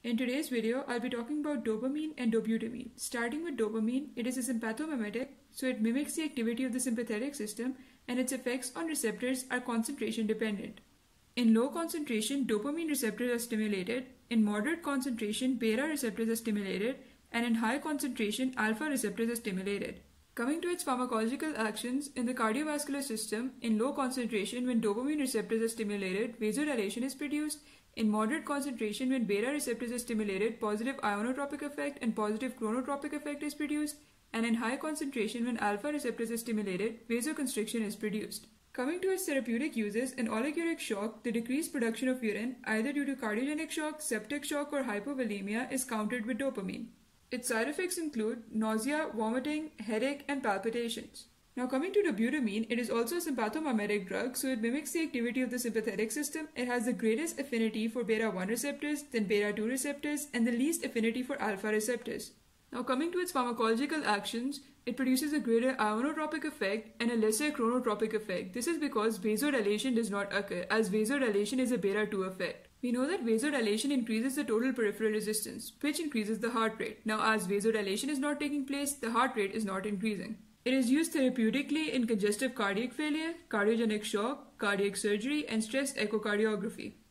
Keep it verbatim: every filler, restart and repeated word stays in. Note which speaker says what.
Speaker 1: In today's video, I'll be talking about dopamine and dobutamine. Starting with dopamine, it is a sympathomimetic, so it mimics the activity of the sympathetic system, and its effects on receptors are concentration dependent. In low concentration, dopamine receptors are stimulated, in moderate concentration, beta receptors are stimulated, and in high concentration, alpha receptors are stimulated. Coming to its pharmacological actions, in the cardiovascular system, in low concentration, when dopamine receptors are stimulated, vasodilation is produced. In moderate concentration, when beta receptors are stimulated, positive ionotropic effect and positive chronotropic effect is produced. And in high concentration, when alpha receptors are stimulated, vasoconstriction is produced. Coming to its therapeutic uses, in oliguric shock, the decreased production of urine, either due to cardiogenic shock, septic shock, or hypovolemia, is countered with dopamine. Its side effects include nausea, vomiting, headache, and palpitations. Now coming to dobutamine, it is also a sympathomimetic drug, so it mimics the activity of the sympathetic system. It has the greatest affinity for beta one receptors, then beta two receptors, and the least affinity for alpha receptors. Now coming to its pharmacological actions, it produces a greater ionotropic effect and a lesser chronotropic effect. This is because vasodilation does not occur, as vasodilation is a beta two effect. We know that vasodilation increases the total peripheral resistance, which increases the heart rate. Now as vasodilation is not taking place, the heart rate is not increasing. It is used therapeutically in congestive cardiac failure, cardiogenic shock, cardiac surgery, and stress echocardiography.